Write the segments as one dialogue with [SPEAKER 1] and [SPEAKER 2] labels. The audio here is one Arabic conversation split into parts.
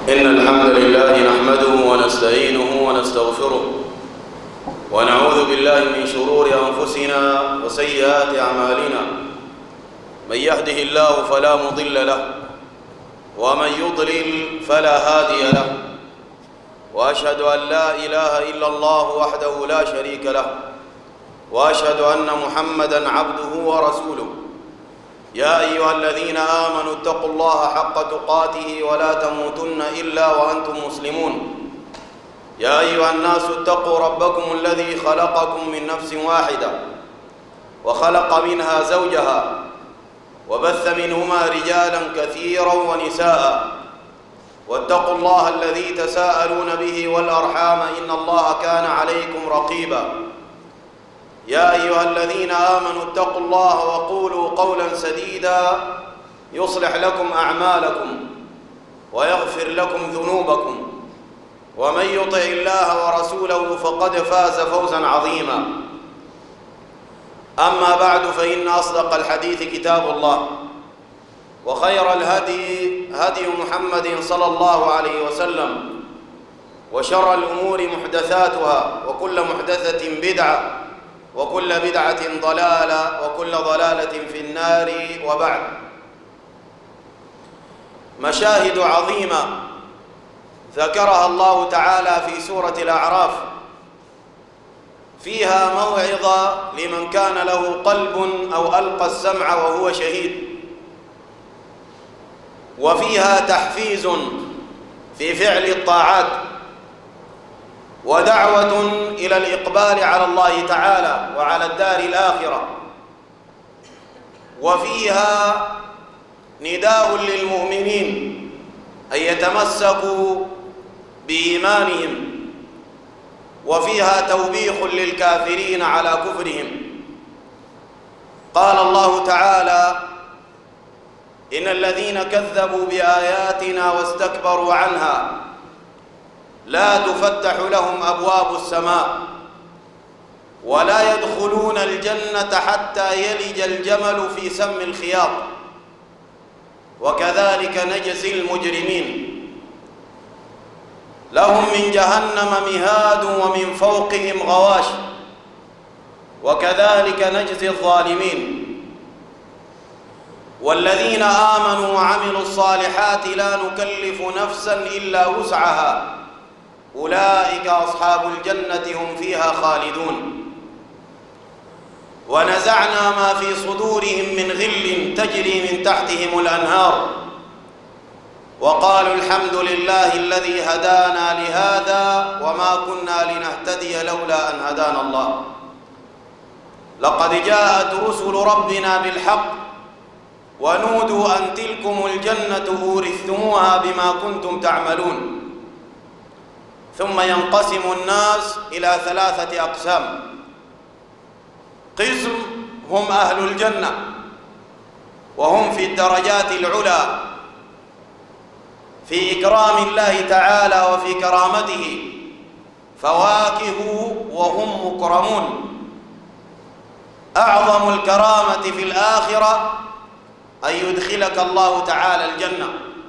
[SPEAKER 1] إن الحمد لله نحمده ونستعينه ونستغفره ونعوذ بالله من شرور أنفسنا وسيئات أعمالنا. من يهده الله فلا مضل له ومن يضلل فلا هادي له، وأشهد أن لا إله إلا الله وحده لا شريك له، وأشهد أن محمدًا عبده ورسوله. يا أيها الذين آمنوا اتقوا الله حق تقاته ولا تموتن إلا وأنتم مسلمون. يا أيها الناس اتقوا ربكم الذي خلقكم من نفس واحدة وخلق منها زوجها وبث منهما رجالا كثيرا ونساء، واتقوا الله الذي تساءلون به والأرحام إن الله كان عليكم رقيبا. يا أيها الذين آمنوا اتقوا الله وقولوا قولا سديدا يصلح لكم أعمالكم ويغفر لكم ذنوبكم، ومن يطع الله ورسوله فقد فاز فوزا عظيما. أما بعد، فإن أصدق الحديث كتاب الله، وخير الهدي هدي محمد صلى الله عليه وسلم، وشر الأمور محدثاتها، وكل محدثة بدعة، وكل بدعة ضلالة، وكل ضلالة في النار. وبعد، مشاهد عظيمة ذكرها الله تعالى في سورة الأعراف، فيها موعظة لمن كان له قلب أو ألقى السمع وهو شهيد، وفيها تحفيز في فعل الطاعات، ودعوة إلى الإقبال على الله تعالى وعلى الدار الآخرة، وفيها نداء للمؤمنين أن يتمسكوا بإيمانهم، وفيها توبيخ للكافرين على كفرهم. قال الله تعالى: إن الذين كذبوا بآياتنا واستكبروا عنها لا تفتح لهم أبواب السماء ولا يدخلون الجنة حتى يلج الجمل في سم الخياط وكذلك نجزي المجرمين. لهم من جهنم مهاد ومن فوقهم غواش وكذلك نجزي الظالمين. والذين آمنوا وعملوا الصالحات لا نكلف نفسا إلا وسعها أولئك أصحاب الجنة هم فيها خالدون. ونزعنا ما في صدورهم من غل تجري من تحتهم الأنهار وقالوا الحمد لله الذي هدانا لهذا وما كنا لنهتدي لولا أن هدانا الله. لقد جاءت رسل ربنا بالحق ونودوا أن تلكم الجنة أورثتموها بما كنتم تعملون. ثم ينقسم الناس إلى ثلاثة أقسام: قسم هم أهل الجنة، وهم في الدرجات العلى في إكرام الله تعالى وفي كرامته، فواكه وهم مكرمون. أعظم الكرامة في الآخرة أن يدخلك الله تعالى الجنة.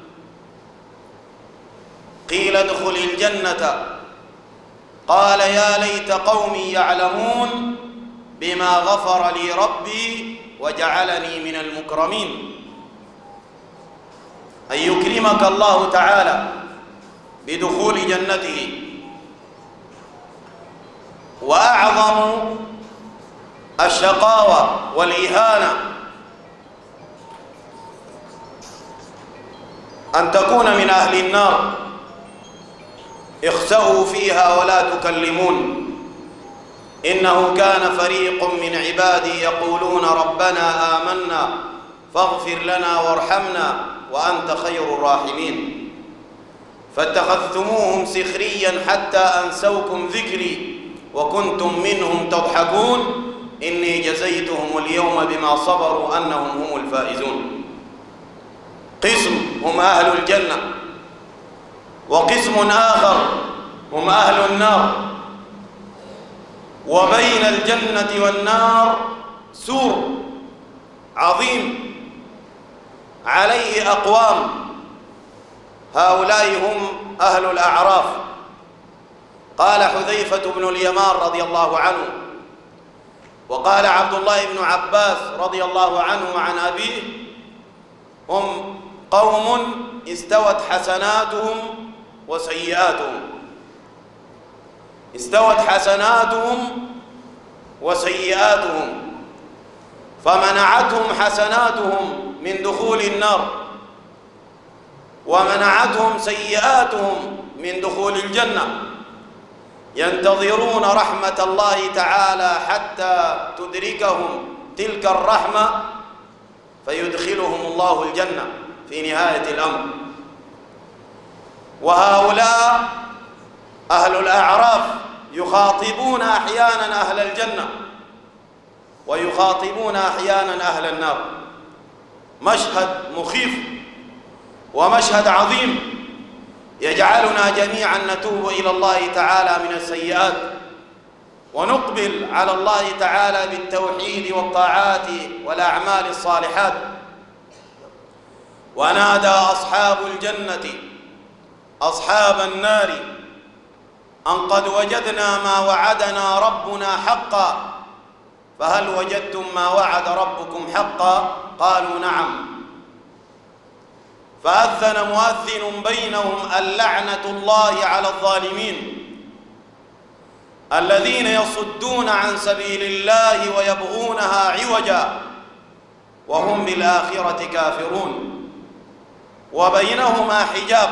[SPEAKER 1] قيل ادخل الجنة قال يا ليت قومي يعلمون بما غفر لي ربي وجعلني من المكرمين. أن يكرمك الله تعالى بدخول جنته. وأعظم الشقاوة والإهانة أن تكون من أهل النار. اخسئوا فيها ولا تكلمون إنه كان فريق من عبادي يقولون ربنا آمنا فاغفر لنا وارحمنا وأنت خير الراحمين فاتخذتموهم سخريا حتى أنسوكم ذكري وكنتم منهم تضحكون إني جزيتهم اليوم بما صبروا أنهم هم الفائزون. قسم هم أهل الجنة، وقسم آخر هم أهل النار. وبين الجنة والنار سور عظيم عليه أقوام هؤلاء هم أهل الأعراف. قال حذيفة بن اليمان رضي الله عنه، وقال عبد الله بن عباس رضي الله عنه عن أبيه: هم قوم استوت حسناتهم وسيئاتهم، استوت حسناتهم وسيئاتهم، فمنعتهم حسناتهم من دخول النار، ومنعتهم سيئاتهم من دخول الجنة، ينتظرون رحمة الله تعالى حتى تدركهم تلك الرحمة فيدخلهم الله الجنة في نهاية الأمر. وهؤلاء أهل الأعراف يخاطبون أحيانا أهل الجنة ويخاطبون أحيانا أهل النار. مشهد مخيف ومشهد عظيم يجعلنا جميعا نتوب إلى الله تعالى من السيئات ونقبل على الله تعالى بالتوحيد والطاعات والأعمال الصالحات. ونادى أصحاب الجنة أصحاب النار أن قد وجدنا ما وعدنا ربنا حقا، فهل وجدتم ما وعد ربكم حقا؟ قالوا نعم. فأذن مؤذن بينهم اللعنة الله على الظالمين الذين يصدون عن سبيل الله ويبغونها عوجا وهم بالآخرة كافرون، وبينهما حجاب.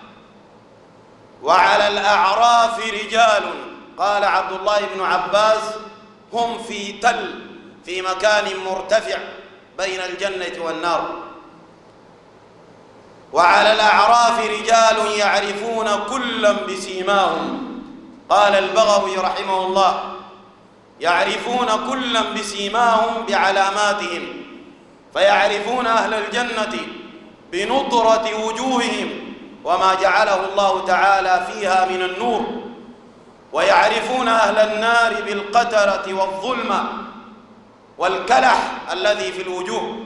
[SPEAKER 1] وعلى الأعراف رجال، قال عبد الله بن عباس: هم في تل، في مكان مرتفع بين الجنة والنار. وعلى الأعراف رجال يعرفون كلا بسيماهم، قال البغوي رحمه الله: يعرفون كلا بسيماهم بعلاماتهم، فيعرفون أهل الجنة بنضرة وجوههم وما جعله الله تعالى فيها من النور، ويعرفون أهل النار بالقترة والظلمة والكلح الذي في الوجوه،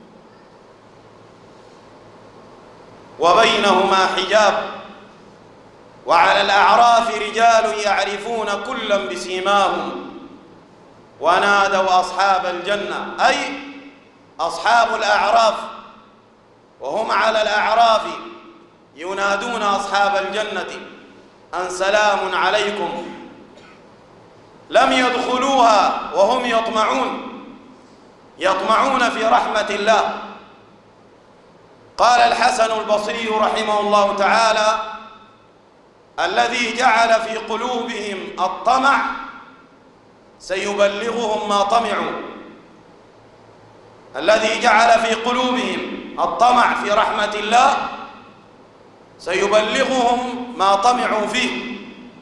[SPEAKER 1] وبينهما حجاب. وعلى الأعراف رجال يعرفون كلا بسيماهم. ونادوا أصحاب الجنة، أي أصحاب الأعراف، وهم على الأعراف ينادون أصحاب الجنة أن سلام عليكم. لم يدخلوها وهم يطمعون في رحمة الله. قال الحسن البصري رحمه الله تعالى: الذي جعل في قلوبهم الطمع سيبلغهم ما طمعوا. الذي جعل في قلوبهم الطمع في رحمة الله سيبلغهم ما طمعوا فيه.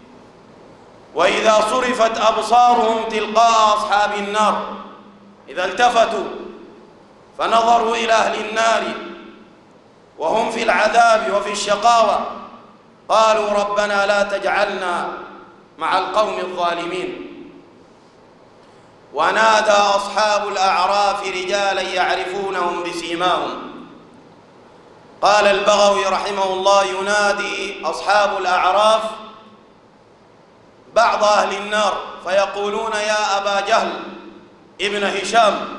[SPEAKER 1] وإذا صرفت أبصارهم تلقاء أصحاب النار، إذا التفتوا فنظروا إلى أهل النار وهم في العذاب وفي الشقاوة، قالوا: ربنا لا تجعلنا مع القوم الظالمين. ونادى أصحاب الأعراف رجالا يعرفونهم بسيماهم. قال البغوي رحمه الله: ينادي أصحاب الأعراف بعض أهل النار فيقولون: يا أبا جهل ابن هشام،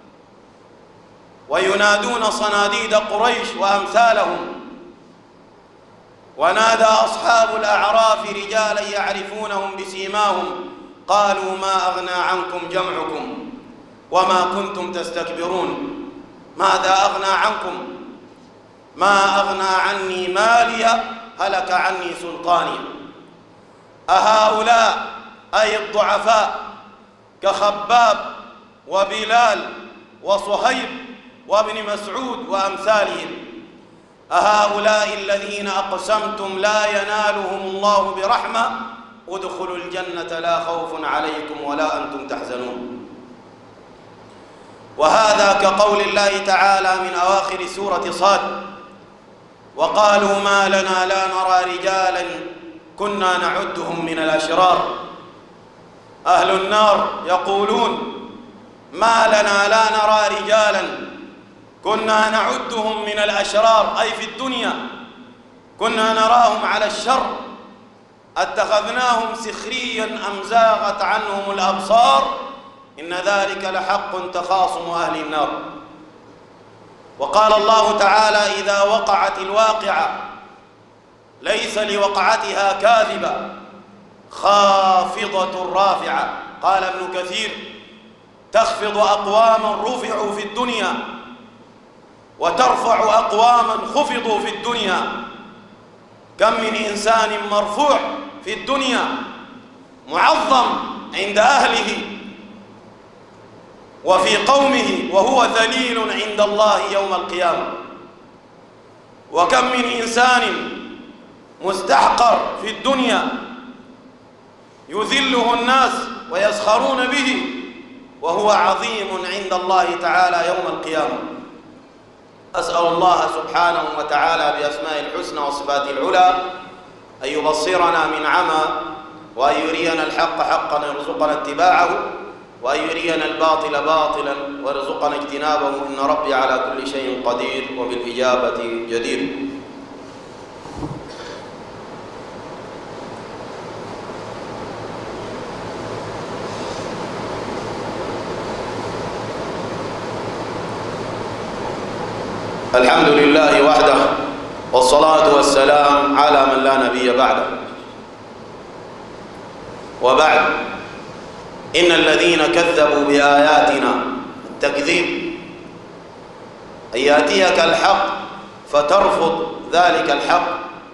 [SPEAKER 1] وينادون صناديد قريش وأمثالهم. ونادى أصحاب الأعراف رجالا يعرفونهم بسيماهم، قالوا: ما أغنى عنكم جمعكم وما كنتم تستكبرون. ماذا أغنى عنكم؟ ما أغنى عني مالي، هلك عني سلطاني. أهؤلاء أي الضعفاء كخباب وبلال وصهيب وابن مسعود وأمثالهم، أهؤلاء الذين أقسمتم لا ينالهم الله برحمة ادخلوا الجنة لا خوف عليكم ولا أنتم تحزنون. وهذا كقول الله تعالى من أواخر سورة صاد: وقالوا ما لنا لا نرى رجالا كنا نعدهم من الأشرار. أهل النار يقولون: ما لنا لا نرى رجالا كنا نعدهم من الأشرار، أي في الدنيا كنا نراهم على الشر اتخذناهم سخريا أم زاغت عنهم الأبصار إن ذلك لحق تخاصم أهل النار. وقال الله تعالى: إذا وقعت الواقعة ليس لوقعتها كاذبة خافضة رافعة. قال ابن كثير: تخفض أقواما رفعوا في الدنيا وترفع أقواما خفضوا في الدنيا. كم من إنسان مرفوع في الدنيا معظم عند أهله وفي قومه وهو ذليل عند الله يوم القيامة. وكم من إنسان مستحقر في الدنيا يذله الناس ويسخرون به وهو عظيم عند الله تعالى يوم القيامة. أسأل الله سبحانه وتعالى بأسماء الحسنى وصفاته العلى أن يبصرنا من عمى، وأن يرينا الحق حقا ويرزقنا اتباعه، وأن يرينا الباطل باطلا ويرزقنا اجتنابه، إن ربي على كل شيء قدير وبالإجابة جدير. الحمد لله وحده، والصلاة والسلام على من لا نبي بعده. وبعد، إن الذين كذبوا بآياتنا التكذيب أن يأتيك الحق فترفض ذلك الحق،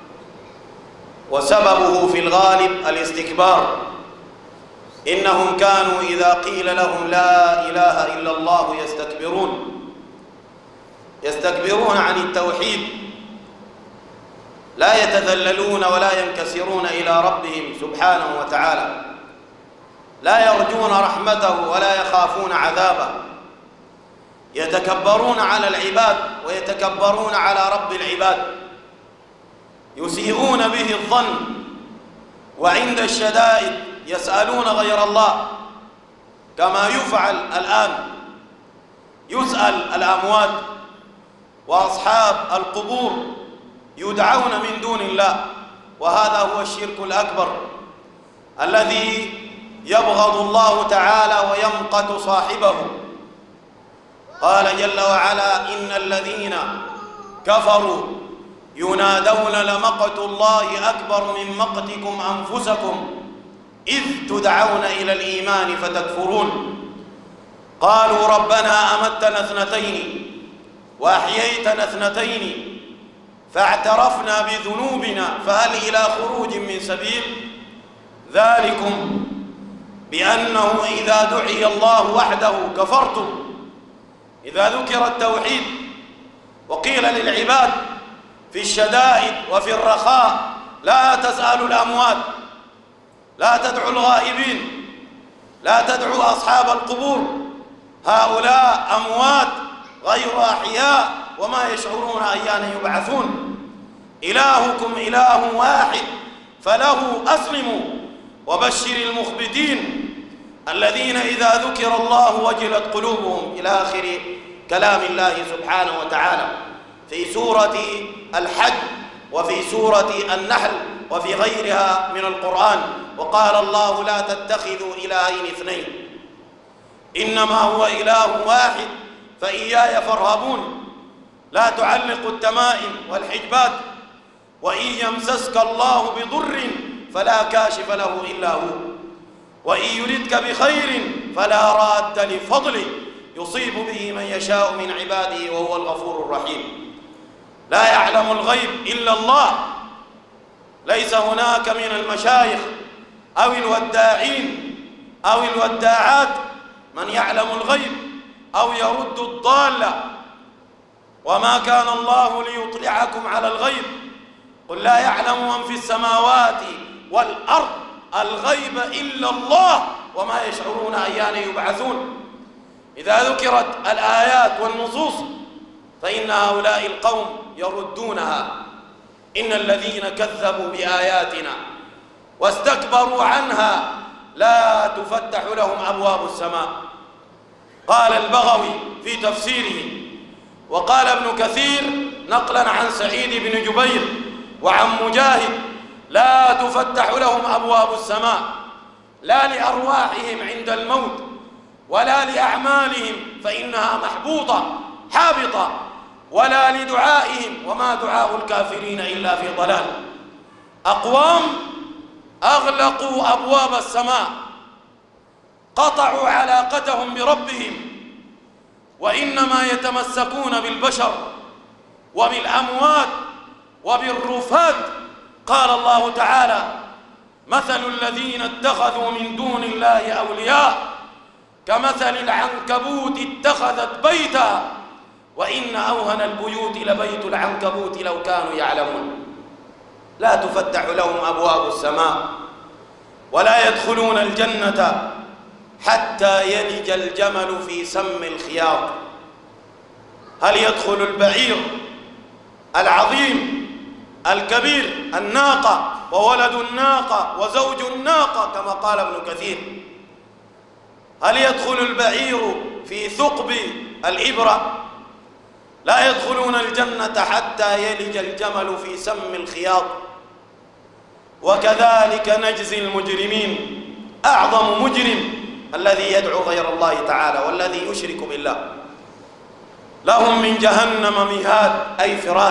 [SPEAKER 1] وسببه في الغالب الاستكبار. إنهم كانوا إذا قيل لهم لا إله إلا الله يستكبرون عن التوحيد، لا يتذللون ولا ينكسرون إلى ربهم سبحانه وتعالى، لا يرجون رحمته ولا يخافون عذابه، يتكبرون على العباد ويتكبرون على رب العباد، يسيئون به الظن، وعند الشدائد يسألون غير الله، كما يفعل الآن. يسأل الأموات وأصحاب القبور يدعون من دون الله، وهذا هو الشرك الأكبر الذي يبغض الله تعالى ويمقت صاحبه. قال جل وعلا: إن الذين كفروا ينادون لمقت الله أكبر من مقتكم أنفسكم إذ تدعون إلى الإيمان فتكفرون. قالوا ربنا أمتنا اثنتين وأحييتنا اثنتين فاعترفنا بذنوبنا فهل إلى خروج من سبيل. ذلكم بأنه إذا دعي الله وحده كفرتم. إذا ذكر التوحيد وقيل للعباد في الشدائد وفي الرخاء لا تسألوا الأموات، لا تدعوا الغائبين، لا تدعوا أصحاب القبور، هؤلاء أموات غير أحياء وما يشعرون أيان يبعثون. إلهكم إله واحد فله أسلموا وبشر المخبتين الذين إذا ذكر الله وجلت قلوبهم، إلى آخر كلام الله سبحانه وتعالى في سورة الحج وفي سورة النحل وفي غيرها من القرآن. وقال الله: لا تتخذوا إلهين اثنين إنما هو إله واحد فإياي فارهبون. لا تعلقوا التمائم والحجبات، وإن يمسسك الله بضر فلا كاشف له إلا هو، وإن يردك بخير فلا راد لفضله يصيب به من يشاء من عباده وهو الغفور الرحيم. لا يعلم الغيب إلا الله. ليس هناك من المشايخ أو الوداعين أو الوداعات من يعلم الغيب أو يرد الضالة. وما كان الله ليطلعكم على الغيب، قل لا يعلم من في السماوات والأرض الغيب إلا الله وما يشعرون أيان يبعثون. إذا ذكرت الآيات والنصوص فإن هؤلاء القوم يردونها. إن الذين كذبوا بآياتنا واستكبروا عنها لا تفتح لهم أبواب السماء. قال البغوي في تفسيره، وقال ابن كثير نقلا عن سعيد بن جبير وعن مجاهد: لا تفتح لهم أبواب السماء، لا لأرواحهم عند الموت ولا لأعمالهم فإنها محبوطة حابطة، ولا لدعائهم، وما دعاء الكافرين إلا في ضلال. أقوام أغلقوا أبواب السماء، قطعوا علاقتهم بربهم، وإنما يتمسكون بالبشر وبالأموات وبالرفات. قال الله تعالى: مثل الذين اتخذوا من دون الله أولياء كمثل العنكبوت اتخذت بيتا وإن أوهن البيوت لبيت العنكبوت لو كانوا يعلمون. لا تفتح لهم أبواب السماء ولا يدخلون الجنة حتى يلج الجمل في سم الخياط. هل يدخل البعير العظيم الكبير الناقة وولد الناقة وزوج الناقة كما قال ابن كثير؟ هل يدخل البعير في ثقب الإبرة؟ لا يدخلون الجنة حتى يلج الجمل في سم الخياط. وكذلك نجزي المجرمين. أعظم مجرم الذي يدعو غير الله تعالى والذي يشرك بالله. لهم من جهنم مهاد أي فراش،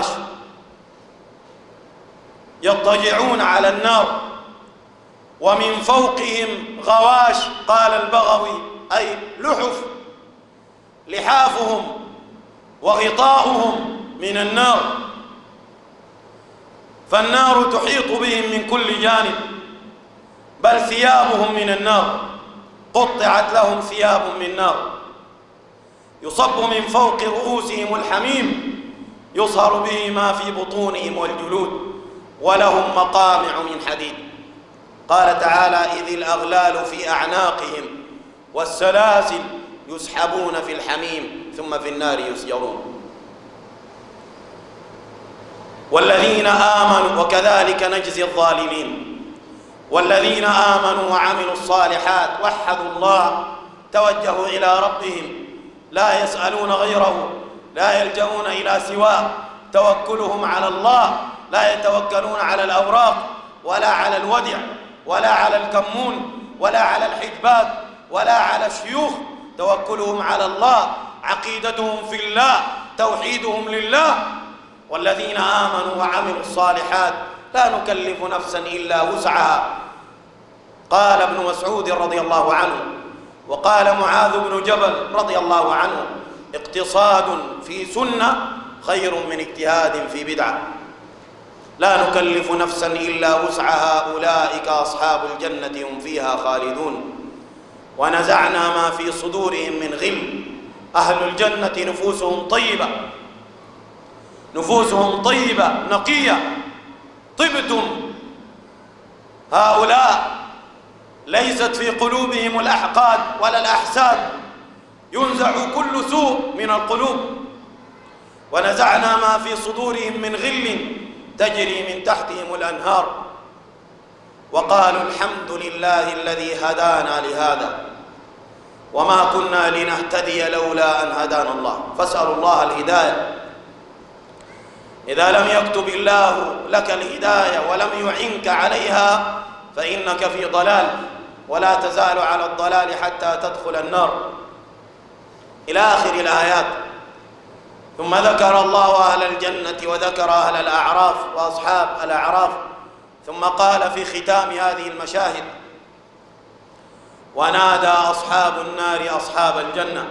[SPEAKER 1] يضطجعون على النار، ومن فوقهم غواش. قال البغوي أي لحف، لحافهم وغطاؤهم من النار، فالنار تحيط بهم من كل جانب، بل ثيابهم من النار، قطعت لهم ثياب من نار، يصب من فوق رؤوسهم الحميم يصهر به ما في بطونهم والجلود، ولهم مقامع من حديد. قال تعالى: إذ الأغلال في أعناقهم والسلاسل يسحبون في الحميم ثم في النار يسجرون. والذين آمنوا وكذلك نجزي الظالمين. والذين آمنوا وعملوا الصالحات وحدوا الله، توجهوا إلى ربهم، لا يسألون غيره، لا يلجؤون إلى سواه، توكلهم على الله، لا يتوكلون على الأوراق ولا على الودع ولا على الكمون ولا على الحجبات ولا على الشيوخ، توكلهم على الله، عقيدتهم في الله، توحيدهم لله. والذين آمنوا وعملوا الصالحات لا نكلف نفسا إلا وسعها. قال ابن مسعود رضي الله عنه وقال معاذ بن جبل رضي الله عنه: اقتصاد في سنة خير من اجتهاد في بدعة. لا نكلف نفسا إلا وسعها، أولئك أصحاب الجنة هم فيها خالدون. ونزعنا ما في صدورهم من غل. أهل الجنة نفوسهم طيبة، نفوسهم طيبة نقية. طبتم. هؤلاء ليست في قلوبهم الأحقاد ولا الأحساد، ينزع كل سوء من القلوب. ونزعنا ما في صدورهم من غل تجري من تحتهم الأنهار، وقالوا: الحمد لله الذي هدانا لهذا وما كنا لنهتدي لولا أن هدانا الله. فاسألوا الله الهداية. إذا لم يكتب الله لك الهداية ولم يعنك عليها فإنك في ضلال، ولا تزال على الضلال حتى تدخل النار، إلى آخر الآيات. ثم ذكر الله أهل الجنة وذكر أهل الأعراف وأصحاب الأعراف، ثم قال في ختام هذه المشاهد: ونادى أصحاب النار أصحاب الجنة،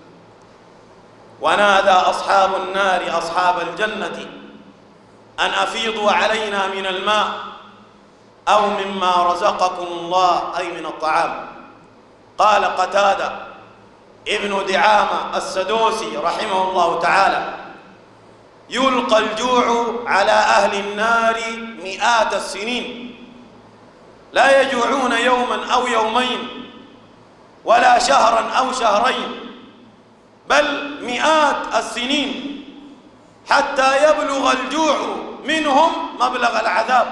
[SPEAKER 1] ونادى أصحاب النار أصحاب الجنة أن أفيضوا علينا من الماء أو مما رزقكم الله، أي من الطعام. قال قتادة ابن دعامة السدوسي رحمه الله تعالى: يلقى الجوع على أهل النار مئات السنين، لا يجوعون يوما أو يومين ولا شهرا أو شهرين، بل مئات السنين، حتى يبلغ الجوع منهم مبلغ العذاب،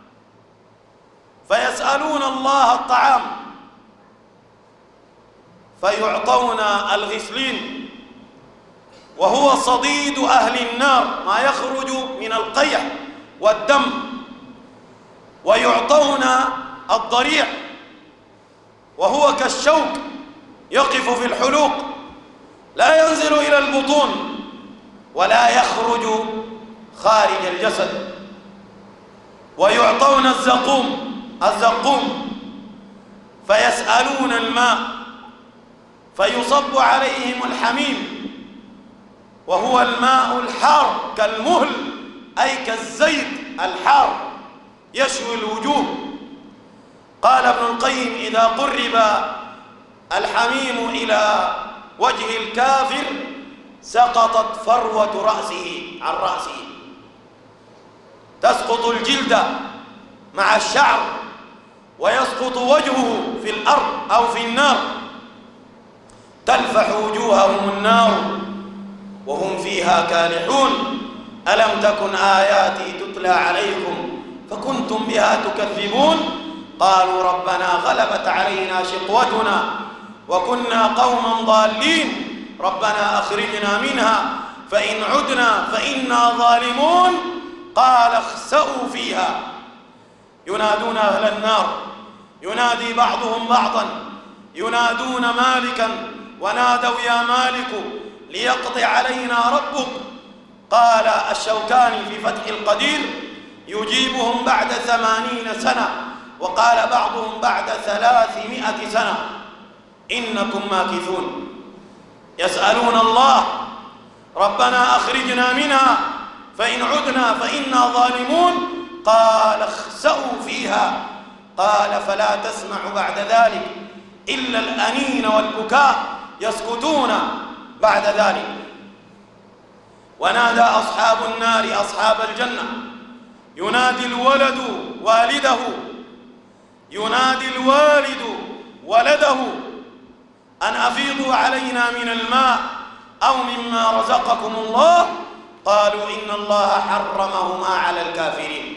[SPEAKER 1] فيسألون الله الطعام فيعطون الغسلين، وهو صديد أهل النار، ما يخرج من القيح
[SPEAKER 2] والدم، ويعطون الضريع وهو كالشوك يقف في الحلوق لا ينزل إلى البطون ولا يخرج خارج الجسد، ويعطون الزقوم فيسألون الماء فيصب عليهم الحميم وهو الماء الحار كالمهل أي كالزيت الحار يشوي الوجوه. قال ابن القيم: إذا قرب الحميم إلى وجه الكافر سقطت فروة رأسه عن رأسه، تسقط الجلد مع الشعر ويسقط وجهه في الأرض أو في النار، تلفح وجوههم النار وهم فيها كالحون. ألم تكن آياتي تتلى عليكم فكنتم بها تكذبون؟ قالوا ربنا غلبت علينا شقوتنا وكنا قوما ضالين ربنا أخرجنا منها فإن عدنا فإنا ظالمون. قال اخسئوا فيها. ينادون أهل النار، ينادي بعضهم بعضا، ينادون مالكا ونادوا يا مالك ليقضي علينا ربك. قال الشوكاني في فتح القدير: يجيبهم بعد 80 سنة، وقال بعضهم بعد 300 سنة. إنكم ماكثون. يسألون الله ربنا أخرجنا منها فإن عدنا فإنا ظالمون. قال اخسئوا فيها. قال فلا تسمع بعد ذلك إلا الأنين والبكاء، يسكتون بعد ذلك. ونادى أصحاب النار أصحاب الجنة، ينادي الولد والده، ينادي الوالد ولده أن أفيضوا علينا من الماء أو مما رزقكم الله. قالوا إن الله حرمهما على الكافرين.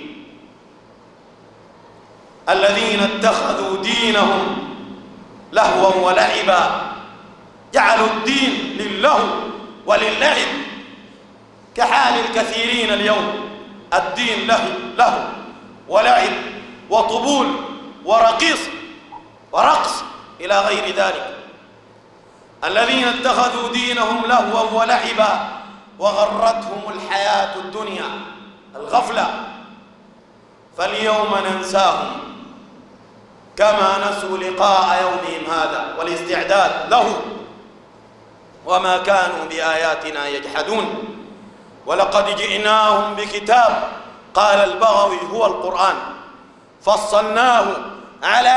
[SPEAKER 2] الذين اتخذوا دينهم لهوا ولعبا، جعلوا الدين للهو وللعب كحال الكثيرين اليوم. الدين لهو ولعب وطبول ورقيص ورقص إلى غير ذلك. الذين اتخذوا دينهم لهوا ولعبا وغرتهم الحياة الدنيا، الغفلة. فاليوم ننساهم كما نسوا لقاء يومهم هذا والاستعداد له، وما كانوا بآياتنا يجحدون. ولقد جئناهم بكتاب، قال البغوي هو القرآن، فصلناه على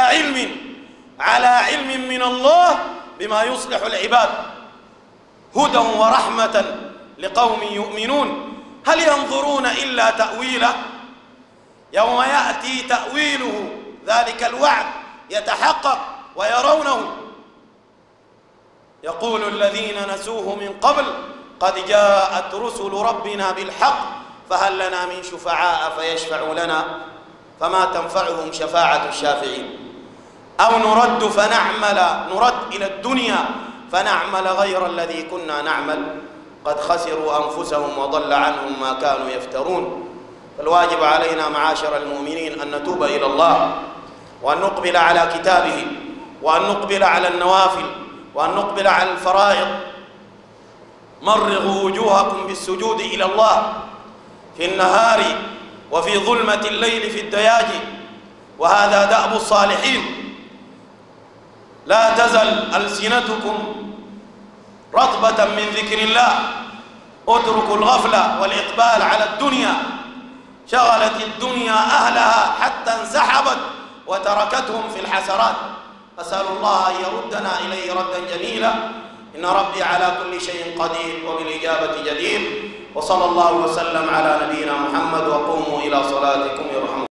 [SPEAKER 2] علم من الله بما يصلح العباد، هدى ورحمة لقوم يؤمنون. هل ينظرون إلا تأويله؟ يوم يأتي تأويله ذلك الوعد يتحقق ويرونه. يقول الذين نسوه من قبل قد جاءت رسل ربنا بالحق فهل لنا من شفعاء فيشفعوا لنا فما تنفعهم شفاعة الشافعين. أو نرد إلى الدنيا فنعمل غير الذي كنا نعمل قد خسروا أنفسهم وضل عنهم ما كانوا يفترون. فالواجب علينا معاشر المؤمنين أن نتوب إلى الله، وأن نقبل على كتابه، وأن نقبل على النوافل، وأن نقبل على الفرائض. مرغوا وجوهكم بالسجود إلى الله في النهار وفي ظلمة الليل في الدياجي، وهذا دأب الصالحين. لا تزل ألسنتكم رطبة من ذكر الله. اتركوا الغفلة والإقبال على الدنيا. شغلت الدنيا أهلها حتى انسحبت وتركتهم في الحسرات. أسأل الله أن يردنا إليه ردا جميلا، إن ربي على كل شيء قدير وبالإجابة جدير. وصلى الله وسلم على نبينا محمد، وقوموا إلى صلاتكم يرحمكم.